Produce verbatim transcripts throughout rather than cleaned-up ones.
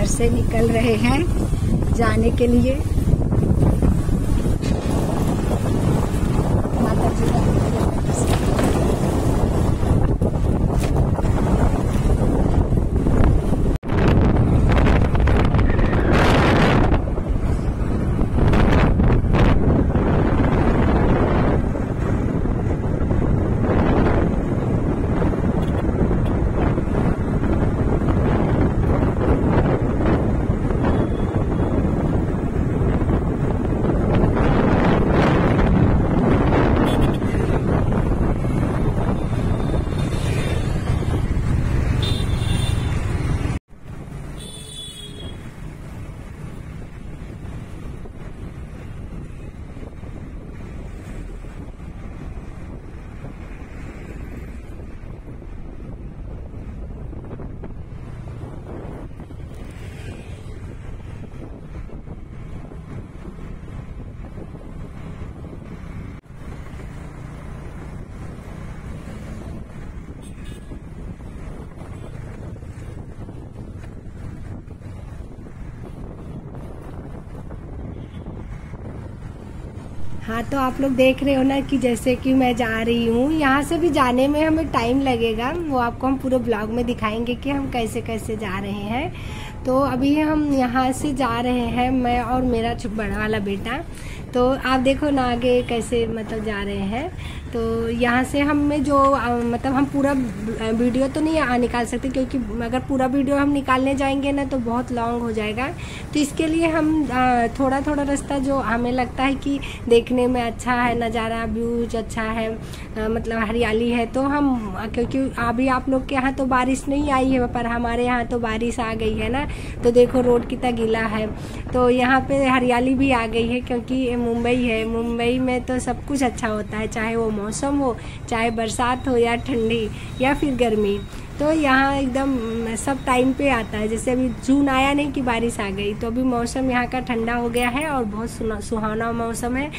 से निकल रहे हैं जाने के लिए। माता जी का हाँ, तो आप लोग देख रहे हो ना कि जैसे कि मैं जा रही हूँ, यहाँ से भी जाने में हमें टाइम लगेगा। वो आपको हम पूरे ब्लॉग में दिखाएंगे कि हम कैसे कैसे जा रहे हैं। तो अभी हम यहाँ से जा रहे हैं, मैं और मेरा बड़ा वाला बेटा। तो आप देखो ना आगे कैसे मतलब जा रहे हैं। तो यहाँ से हमें जो मतलब हम पूरा वीडियो तो नहीं निकाल सकते, क्योंकि अगर पूरा वीडियो हम निकालने जाएंगे ना तो बहुत लॉन्ग हो जाएगा। तो इसके लिए हम थोड़ा थोड़ा रास्ता जो हमें लगता है कि देखने में अच्छा है, नज़ारा व्यूज अच्छा है, मतलब हरियाली है, तो हम, क्योंकि अभी आप लोग के यहाँ तो बारिश नहीं आई है पर हमारे यहाँ तो बारिश आ गई है ना। तो देखो रोड कितना गीला है। तो यहाँ पे हरियाली भी आ गई है, क्योंकि मुंबई है। मुंबई में तो सब कुछ अच्छा होता है, चाहे वो मौसम हो, चाहे बरसात हो या ठंडी या फिर गर्मी। तो यहाँ एकदम सब टाइम पे आता है। जैसे अभी जून आया नहीं कि बारिश आ गई, तो अभी मौसम यहाँ का ठंडा हो गया है और बहुत सुहाना मौसम है।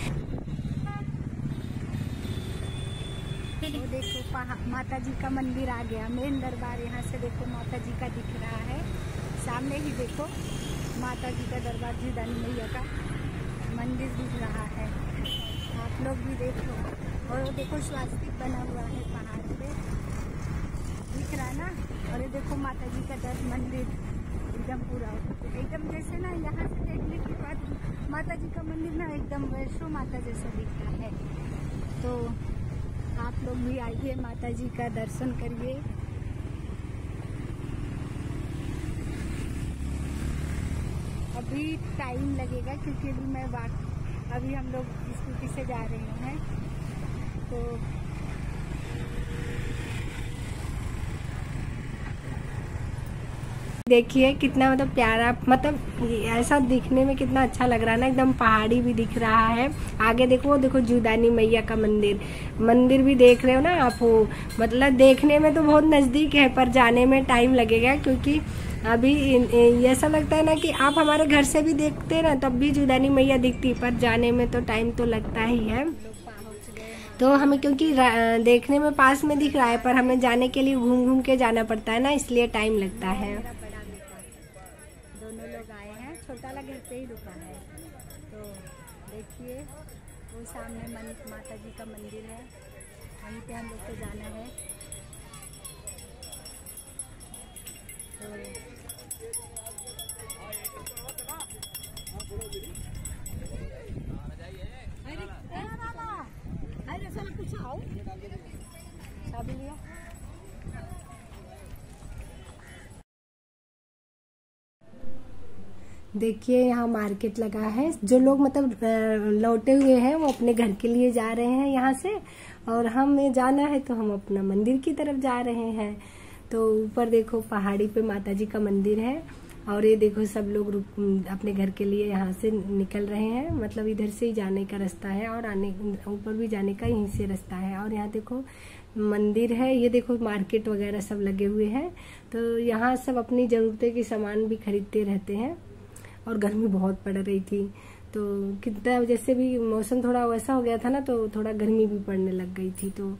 तो देखो माता जी का मंदिर आ गया, मेन दरबार। यहाँ से देखो माता जी का दिख रहा है, सामने ही देखो माता जी का दरबार, जीवदानी मैया का मंदिर दिख रहा है। आप लोग भी देखो, और वो देखो स्वास्तिक बना हुआ है पहाड़ पे, दिख रहा है ना। और ये देखो माता जी का दर मंदिर एकदम पूरा एकदम जैसे ना, यहाँ से देखने के बाद माता जी का मंदिर ना एकदम वैष्णो माता जैसा दिख रहा है। तो आप लोग भी आइए, माता जी का दर्शन करिए। अभी टाइम लगेगा क्योंकि अभी मैं बात अभी हम लोग स्कूटी से जा रहे हैं। तो देखिए कितना मतलब प्यारा, मतलब ऐसा दिखने में कितना अच्छा लग रहा है ना, एकदम पहाड़ी भी दिख रहा है। आगे देखो, वो देखो जीवदानी मैया का मंदिर मंदिर भी देख रहे हो ना आप। वो मतलब देखने में तो बहुत नज़दीक है पर जाने में टाइम लगेगा, क्योंकि अभी ऐसा लगता है ना कि आप हमारे घर से भी देखते हैं ना तब भी जीवदानी मैया दिखती, पर जाने में तो टाइम तो लगता ही है। तो हमें क्योंकि देखने में पास में दिख रहा है पर हमें जाने के लिए घूम घूम के जाना पड़ता है ना, इसलिए टाइम लगता है। दोनों लोग आए हैं, छोटा वाला घर पे ही रुका है। तो देखिए वो सामने माता जी का मंदिर है, वहीं पे हम लोग को जाना है। तो देखिए यहाँ मार्केट लगा है। जो लोग मतलब लौटे हुए हैं वो अपने घर के लिए जा रहे हैं यहाँ से, और हमें जाना है तो हम अपना मंदिर की तरफ जा रहे हैं। तो ऊपर देखो पहाड़ी पे माता जी का मंदिर है, और ये देखो सब लोग अपने घर के लिए यहाँ से निकल रहे हैं। मतलब इधर से ही जाने का रास्ता है और आने ऊपर भी जाने का यहीं से रास्ता है। और यहाँ देखो मंदिर है, ये देखो मार्केट वगैरह सब लगे हुए हैं। तो यहाँ सब अपनी ज़रूरतें की सामान भी खरीदते रहते हैं। और गर्मी बहुत पड़ रही थी, तो कितना जैसे भी मौसम थोड़ा वैसा हो गया था ना, तो थोड़ा गर्मी भी पड़ने लग गई थी। तो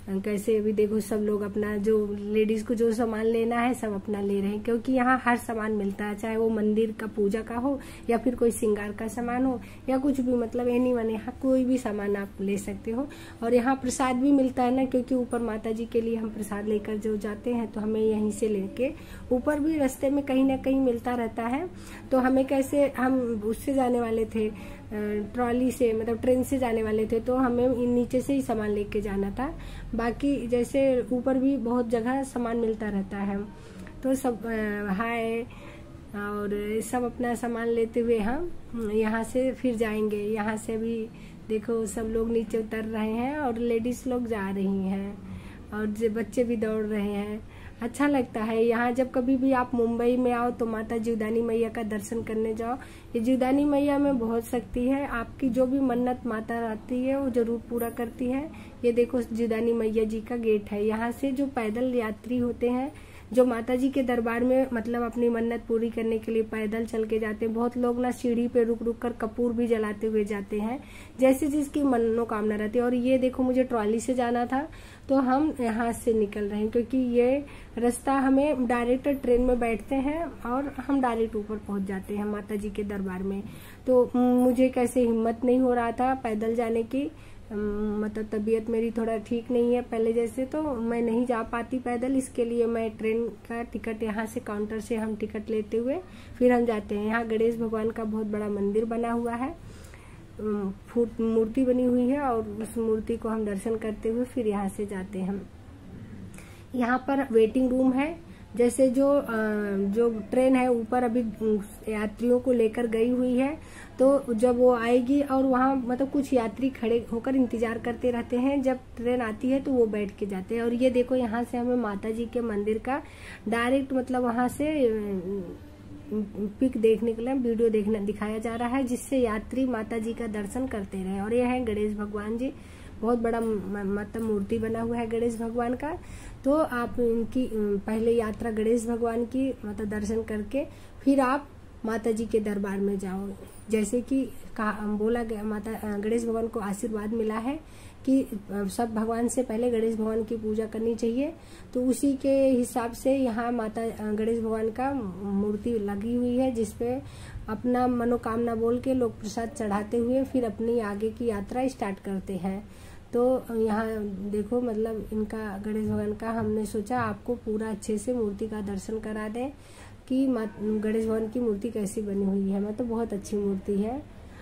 कैसे अभी देखो सब लोग अपना जो लेडीज को जो सामान लेना है सब अपना ले रहे हैं, क्योंकि यहाँ हर सामान मिलता है, चाहे वो मंदिर का पूजा का हो या फिर कोई श्रृंगार का सामान हो या कुछ भी, मतलब एनी वन, यहाँ कोई भी सामान आप ले सकते हो। और यहाँ प्रसाद भी मिलता है ना, क्योंकि ऊपर माता जी के लिए हम प्रसाद लेकर जो जाते हैं तो हमें यहीं से लेके ऊपर भी रास्ते में कहीं ना कहीं मिलता रहता है। तो हमें कैसे, हम उससे जाने वाले थे ट्रॉली से, मतलब ट्रेन से जाने वाले थे, तो हमें नीचे से ही सामान लेके जाना था। बाकी जैसे ऊपर भी बहुत जगह सामान मिलता रहता है। तो सब हाय और सब अपना सामान लेते हुए हम यहाँ से फिर जाएंगे। यहाँ से भी देखो सब लोग नीचे उतर रहे हैं और लेडीज लोग जा रही हैं और बच्चे भी दौड़ रहे हैं। अच्छा लगता है यहाँ। जब कभी भी आप मुंबई में आओ तो माता जीवदानी मैया का दर्शन करने जाओ। ये जीवदानी मैया में बहुत शक्ति है, आपकी जो भी मन्नत माता आती है वो जरूर पूरा करती है। ये देखो जीवदानी मैया जी का गेट है। यहाँ से जो पैदल यात्री होते हैं जो माता जी के दरबार में मतलब अपनी मन्नत पूरी करने के लिए पैदल चल के जाते हैं। बहुत लोग ना सीढ़ी पे रुक रुक कर कपूर भी जलाते हुए जाते हैं, जैसे जिसकी मनोकामना रहती है। और ये देखो मुझे ट्रॉली से जाना था तो हम यहाँ से निकल रहे हैं, क्योंकि ये रास्ता हमें डायरेक्ट ट्रेन में बैठते हैं और हम डायरेक्ट ऊपर पहुंच जाते हैं माता जी के दरबार में। तो मुझे कैसे हिम्मत नहीं हो रहा था पैदल जाने की, मतलब तबीयत मेरी थोड़ा ठीक नहीं है पहले जैसे, तो मैं नहीं जा पाती पैदल। इसके लिए मैं ट्रेन का टिकट यहाँ से काउंटर से हम टिकट लेते हुए फिर हम जाते हैं। यहाँ गणेश भगवान का बहुत बड़ा मंदिर बना हुआ है, फूट मूर्ति बनी हुई है और उस मूर्ति को हम दर्शन करते हुए फिर यहाँ से जाते हैं। यहाँ पर वेटिंग रूम है। जैसे जो जो ट्रेन है ऊपर अभी यात्रियों को लेकर गई हुई है, तो जब वो आएगी और वहाँ मतलब कुछ यात्री खड़े होकर इंतजार करते रहते हैं, जब ट्रेन आती है तो वो बैठ के जाते हैं। और ये देखो यहाँ से हमें माता जी के मंदिर का डायरेक्ट मतलब वहाँ से पिक देखने के लिए वीडियो देखना दिखाया जा रहा है, जिससे यात्री माता जी का दर्शन करते रहे। और ये है गणेश भगवान जी, बहुत बड़ा मतलब मूर्ति बना हुआ है गणेश भगवान का। तो आप इनकी पहले यात्रा गणेश भगवान की मतलब दर्शन करके फिर आप माता जी के दरबार में जाओ। जैसे कि कहा बोला गया, माता गणेश भगवान को आशीर्वाद मिला है कि सब भगवान से पहले गणेश भगवान की पूजा करनी चाहिए। तो उसी के हिसाब से यहाँ माता गणेश भगवान का मूर्ति लगी हुई है, जिसपे अपना मनोकामना बोल के लोग प्रसाद चढ़ाते हुए फिर अपनी आगे की यात्रा स्टार्ट करते हैं। तो यहाँ देखो मतलब इनका गणेश भगवान का हमने सोचा आपको पूरा अच्छे से मूर्ति का दर्शन करा दें कि गणेश भगवान की मूर्ति कैसी बनी हुई है। मतलब बहुत अच्छी मूर्ति है।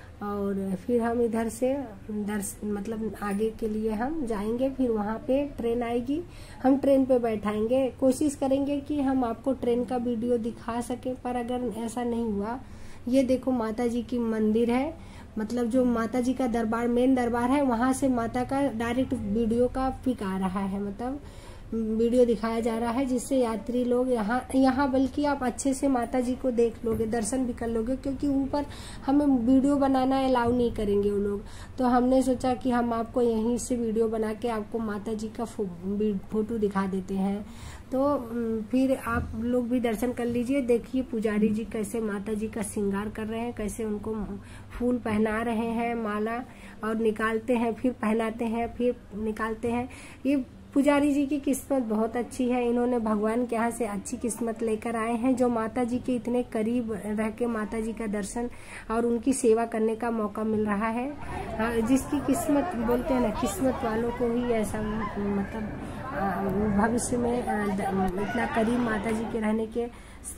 और फिर हम इधर से दर्श मतलब आगे के लिए हम जाएंगे, फिर वहाँ पे ट्रेन आएगी, हम ट्रेन पे बैठाएंगे। कोशिश करेंगे कि हम आपको ट्रेन का वीडियो दिखा सके, पर अगर ऐसा नहीं हुआ, ये देखो माता जी की मंदिर है, मतलब जो माता जी का दरबार मेन दरबार है वहां से माता का डायरेक्ट वीडियो का पिक आ रहा है, मतलब वीडियो दिखाया जा रहा है, जिससे यात्री लोग यहाँ यहाँ बल्कि आप अच्छे से माता जी को देख लोगे, दर्शन भी कर लोगे, क्योंकि ऊपर हमें वीडियो बनाना अलाउ नहीं करेंगे वो लोग। तो हमने सोचा कि हम आपको यहीं से वीडियो बना के आपको माता जी का फो, फोटो दिखा देते हैं। तो फिर आप लोग भी दर्शन कर लीजिए। देखिए पुजारी जी कैसे माता जी का श्रृंगार कर रहे हैं, कैसे उनको फूल पहना रहे हैं, माला, और निकालते हैं फिर पहनाते हैं फिर निकालते हैं। ये पुजारी जी की किस्मत बहुत अच्छी है, इन्होंने भगवान के यहाँ से अच्छी किस्मत लेकर आए हैं, जो माता जी के इतने करीब रह के माता जी का दर्शन और उनकी सेवा करने का मौका मिल रहा है। जिसकी किस्मत बोलते हैं ना, किस्मत वालों को ही ऐसा मतलब भविष्य में इतना करीब माता जी के रहने के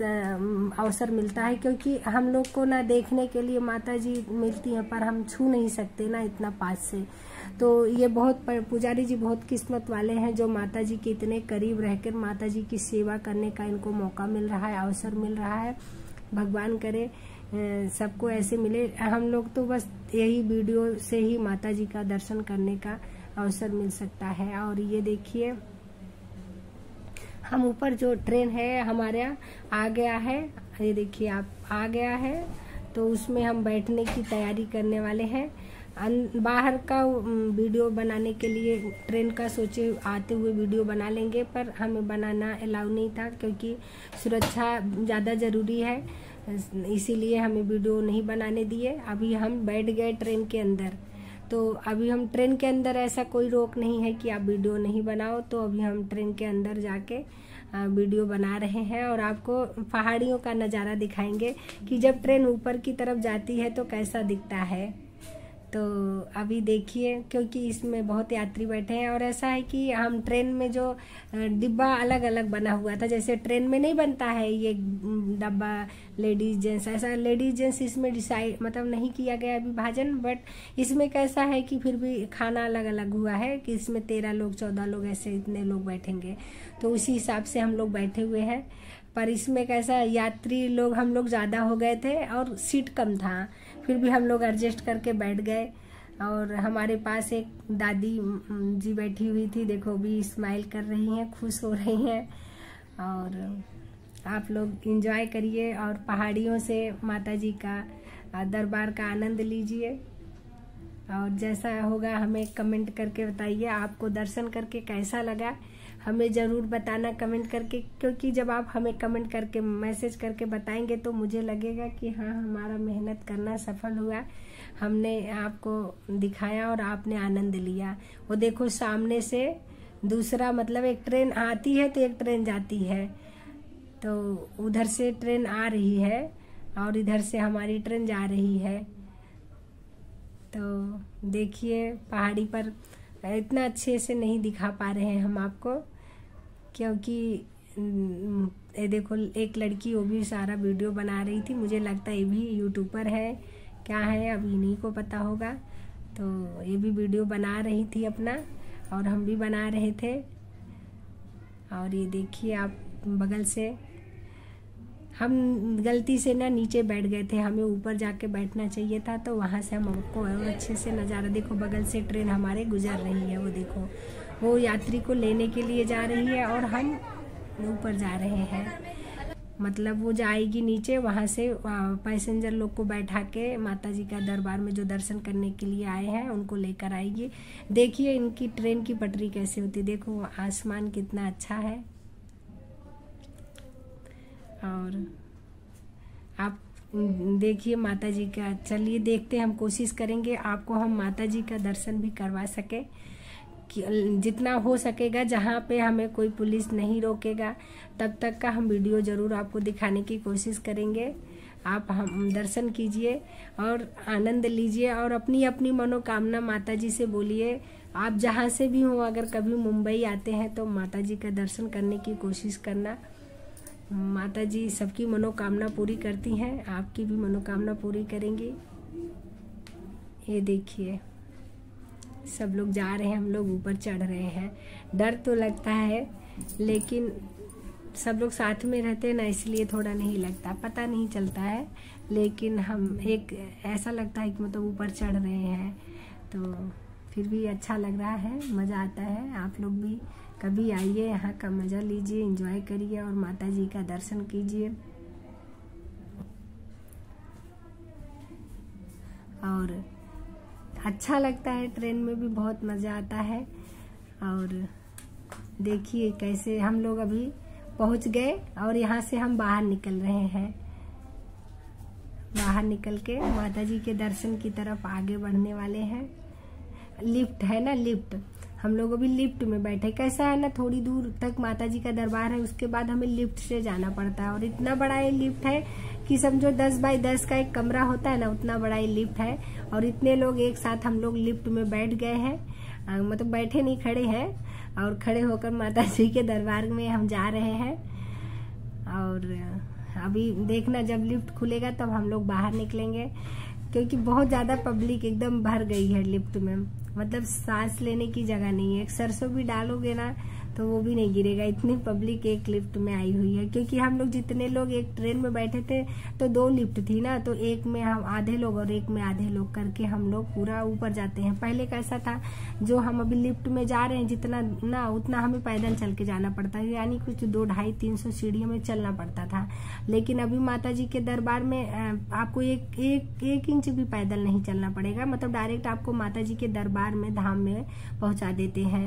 अवसर मिलता है। क्योंकि हम लोग को ना देखने के लिए माता जी मिलती हैं, पर हम छू नहीं सकते ना इतना पास से। तो ये बहुत पुजारी जी बहुत किस्मत वाले हैं, जो माता जी के इतने करीब रहकर माता जी की सेवा करने का इनको मौका मिल रहा है, अवसर मिल रहा है। भगवान करे सबको ऐसे मिले। हम लोग तो बस यही वीडियो से ही माता जी का दर्शन करने का अवसर मिल सकता है। और ये देखिए हम ऊपर जो ट्रेन है हमारे आ गया है, ये देखिए आप आ गया है, तो उसमें हम बैठने की तैयारी करने वाले हैं। बाहर का वीडियो बनाने के लिए ट्रेन का सोचे आते हुए वीडियो बना लेंगे, पर हमें बनाना अलाउ नहीं था, क्योंकि सुरक्षा ज़्यादा ज़रूरी है, इसीलिए हमें वीडियो नहीं बनाने दिए। अभी हम बैठ गए ट्रेन के अंदर। तो अभी हम ट्रेन के अंदर, ऐसा कोई रोक नहीं है कि आप वीडियो नहीं बनाओ, तो अभी हम ट्रेन के अंदर जाके वीडियो बना रहे हैं और आपको पहाड़ियों का नज़ारा दिखाएंगे कि जब ट्रेन ऊपर की तरफ जाती है तो कैसा दिखता है। तो अभी देखिए, क्योंकि इसमें बहुत यात्री बैठे हैं और ऐसा है कि हम ट्रेन में जो डिब्बा अलग अलग बना हुआ था, जैसे ट्रेन में नहीं बनता है ये डब्बा लेडीज जेंट्स, ऐसा लेडीज जेंट्स इसमें डिसाइड मतलब नहीं किया गया विभाजन, बट इसमें कैसा है कि फिर भी खाना अलग अलग हुआ है कि इसमें तेरह लोग चौदह लोग ऐसे इतने लोग बैठेंगे, तो उसी हिसाब से हम लोग बैठे हुए हैं। पर इसमें कैसा, यात्री लोग हम लोग ज़्यादा हो गए थे और सीट कम था, फिर भी हम लोग एडजस्ट करके बैठ गए। और हमारे पास एक दादी जी बैठी हुई थी, देखो भी स्माइल कर रही हैं, खुश हो रही हैं। और आप लोग एंजॉय करिए और पहाड़ियों से माता जी का दरबार का आनंद लीजिए। और जैसा होगा हमें कमेंट करके बताइए, आपको दर्शन करके कैसा लगा हमें ज़रूर बताना कमेंट करके, क्योंकि जब आप हमें कमेंट करके मैसेज करके बताएंगे तो मुझे लगेगा कि हाँ, हमारा मेहनत करना सफल हुआ, हमने आपको दिखाया और आपने आनंद लिया। वो देखो सामने से दूसरा, मतलब एक ट्रेन आती है तो एक ट्रेन जाती है, तो उधर से ट्रेन आ रही है और इधर से हमारी ट्रेन जा रही है। तो देखिए पहाड़ी पर इतना अच्छे से नहीं दिखा पा रहे हैं हम आपको, क्योंकि ये देखो एक लड़की वो भी सारा वीडियो बना रही थी, मुझे लगता है ये भी यूट्यूबर है क्या है, अब इन्हीं को पता होगा। तो ये भी वीडियो बना रही थी अपना और हम भी बना रहे थे। और ये देखिए आप बगल से, हम गलती से ना नीचे बैठ गए थे, हमें ऊपर जाके बैठना चाहिए था, तो वहाँ से हम आपको और अच्छे से नज़ारा देखो, बगल से ट्रेन हमारे गुजर रही है, वो देखो वो यात्री को लेने के लिए जा रही है और हम ऊपर जा रहे हैं, मतलब वो जाएगी नीचे, वहाँ से पैसेंजर लोग को बैठा के माता जी का दरबार में जो दर्शन करने के लिए आए हैं उनको लेकर आएगी। देखिए इनकी ट्रेन की पटरी कैसे होती, देखो आसमान कितना अच्छा है। और आप देखिए माता जी का, चलिए देखते हैं, हम कोशिश करेंगे आपको हम माता जी का दर्शन भी करवा सके, कि जितना हो सकेगा, जहाँ पे हमें कोई पुलिस नहीं रोकेगा तब तक का हम वीडियो ज़रूर आपको दिखाने की कोशिश करेंगे। आप हम दर्शन कीजिए और आनंद लीजिए और अपनी अपनी मनोकामना माता जी से बोलिए। आप जहाँ से भी हो, अगर कभी मुंबई आते हैं तो माता जी का दर्शन करने की कोशिश करना, माता जी सबकी मनोकामना पूरी करती हैं, आपकी भी मनोकामना पूरी करेंगी। ये देखिए सब लोग जा रहे हैं, हम लोग ऊपर चढ़ रहे हैं। डर तो लगता है लेकिन सब लोग साथ में रहते हैं ना, इसलिए थोड़ा नहीं लगता, पता नहीं चलता है, लेकिन हम एक ऐसा लगता है कि मतलब ऊपर चढ़ रहे हैं, तो फिर भी अच्छा लग रहा है, मज़ा आता है। आप लोग भी कभी आइए, यहाँ का मज़ा लीजिए, एंजॉय करिए और माता जी का दर्शन कीजिए। और अच्छा लगता है, ट्रेन में भी बहुत मज़ा आता है। और देखिए कैसे हम लोग अभी पहुंच गए और यहाँ से हम बाहर निकल रहे हैं, बाहर निकल के माता जी के दर्शन की तरफ आगे बढ़ने वाले हैं। लिफ्ट है ना, लिफ्ट, हम लोग अभी लिफ्ट में बैठे। कैसा है ना, थोड़ी दूर तक माता जी का दरबार है, उसके बाद हमें लिफ्ट से जाना पड़ता है। और इतना बड़ा ये लिफ्ट है कि समझो दस बाई दस का एक कमरा होता है ना, उतना बड़ा ये लिफ्ट है। और इतने लोग एक साथ हम लोग लिफ्ट में बैठ गए हैं, मतलब बैठे नहीं, खड़े हैं, और खड़े होकर माता जी के दरबार में हम जा रहे हैं। और अभी देखना जब लिफ्ट खुलेगा तब हम लोग बाहर निकलेंगे, क्योंकि बहुत ज़्यादा पब्लिक एकदम भर गई है लिफ्ट में, मतलब सांस लेने की जगह नहीं है। एक सरसों भी डालोगे ना तो वो भी नहीं गिरेगा, इतनी पब्लिक एक लिफ्ट में आई हुई है। क्योंकि हम लोग जितने लोग एक ट्रेन में बैठे थे तो दो लिफ्ट थी ना, तो एक में हम आधे लोग और एक में आधे लोग करके हम लोग पूरा ऊपर जाते हैं। पहले कैसा था, जो हम अभी लिफ्ट में जा रहे हैं जितना ना, उतना हमें पैदल चल के जाना पड़ता है, यानी कुछ दो ढाई तीन सौ सीढ़ियों में चलना पड़ता था। लेकिन अभी माता जी के दरबार में आपको एक एक एक इंच भी पैदल नहीं चलना पड़ेगा, मतलब डायरेक्ट आपको माता जी के दरबार में, धाम में पहुंचा देते हैं।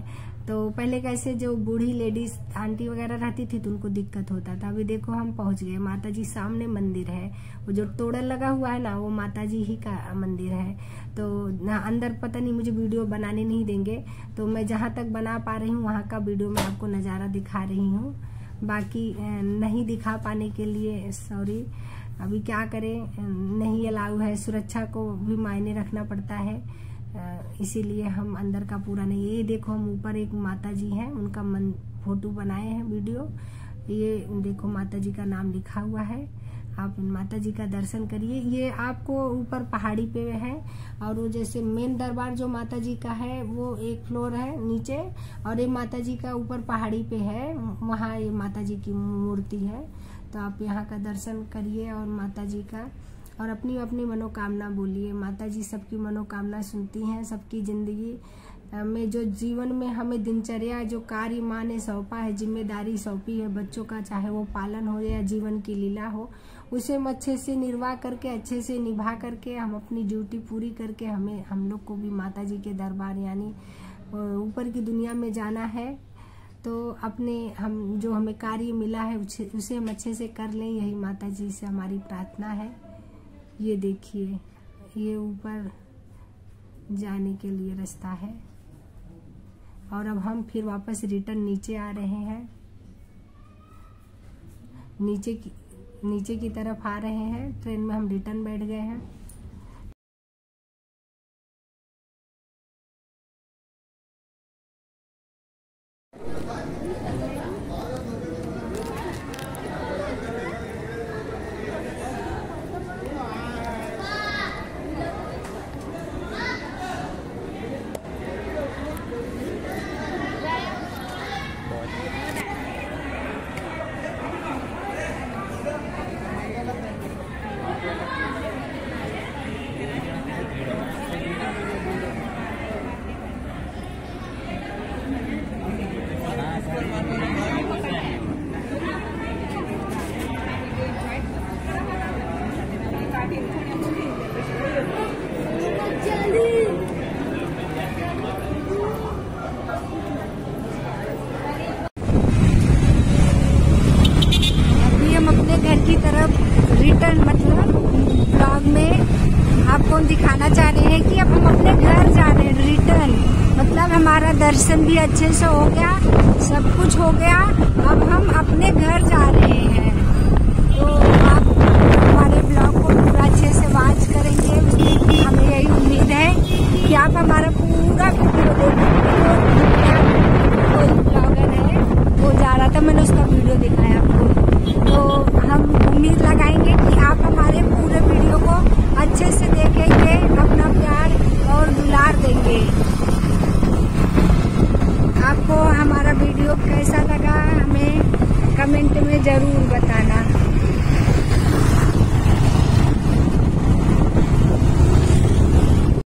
तो पहले कैसे जो बूढ़ी लेडीज आंटी वगैरह रहती थी तो उनको दिक्कत होता था। अभी देखो हम पहुंच गए, माता जी सामने मंदिर है, वो जो तोड़ल लगा हुआ है ना वो माता जी ही का मंदिर है। तो ना अंदर पता नहीं मुझे वीडियो बनाने नहीं देंगे, तो मैं जहाँ तक बना पा रही हूँ वहाँ का वीडियो मैं आपको नज़ारा दिखा रही हूँ, बाकी नहीं दिखा पाने के लिए सॉरी। अभी क्या करें, नहीं अलाउ है, सुरक्षा को भी मायने रखना पड़ता है, इसीलिए हम अंदर का पूरा नहीं। ये देखो हम ऊपर एक माता जी हैं, उनका मन फोटो बनाए हैं वीडियो। ये देखो माता जी का नाम लिखा हुआ है, आप माता जी का दर्शन करिए। ये आपको ऊपर पहाड़ी पे है, और वो जैसे मेन दरबार जो माता जी का है वो एक फ्लोर है नीचे, और ये माता जी का ऊपर पहाड़ी पे है, वहाँ ये माता जी की मूर्ति है। तो आप यहाँ का दर्शन करिए और माता जी का, और अपनी अपनी मनोकामना बोलिए। माता जी सबकी मनोकामना सुनती हैं, सबकी जिंदगी में जो जीवन में हमें दिनचर्या जो कार्य माँ ने सौंपा है, जिम्मेदारी सौंपी है बच्चों का, चाहे वो पालन हो या जीवन की लीला हो, उसे हम अच्छे से निर्वाह करके अच्छे से निभा करके हम अपनी ड्यूटी पूरी करके हमें हम लोग को भी माता जी के दरबार यानी ऊपर की दुनिया में जाना है। तो अपने हम जो हमें कार्य मिला है उसे, उसे हम अच्छे से कर लें, यही माता जी से हमारी प्रार्थना है। ये देखिए ये ऊपर जाने के लिए रास्ता है, और अब हम फिर वापस रिटर्न नीचे आ रहे हैं, नीचे की नीचे की तरफ आ रहे हैं। ट्रेन में हम रिटर्न बैठ गए हैं। रिटर्न मतलब ब्लॉग में आपको दिखाना चाह रहे हैं कि अब हम अपने घर जा रहे हैं। रिटर्न मतलब हमारा दर्शन भी अच्छे से हो गया, सब कुछ हो गया, अब हम अपने घर जा रहे हैं।